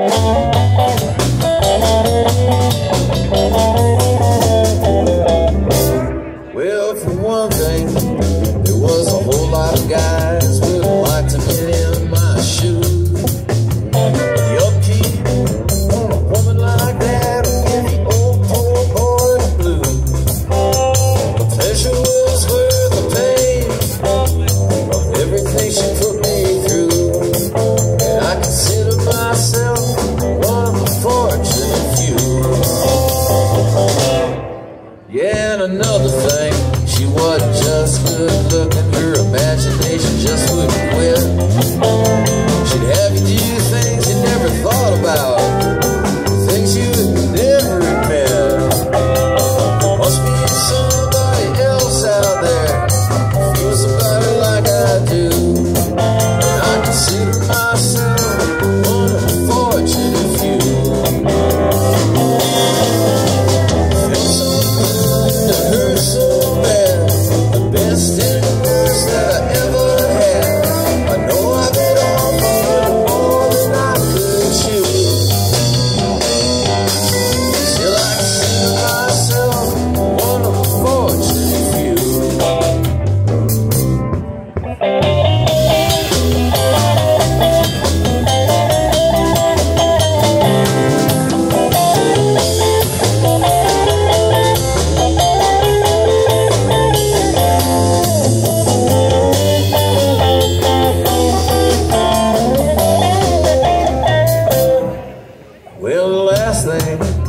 Well, for one thing, there was a whole lot of guys wouldn't like to fit in my shoes. The upkeep on a woman like that will give the old poor boy the blues. The pleasure was worth the pain of everything she put me through, and I consider myself one of the fortunate few. Yeah, and another thing, she wasn't just good looking, her imagination just wouldn't quit. She'd have you do things you never thought about, things you would never admit. Must be somebody else out there who feels about it like I do, and I consider myself one of the fortunate few. It hurts so bad, the best and the worst that I ever had. I know I bit off a little more than I could chew. Still I consider myself one of the fortunate few. Well, the last thing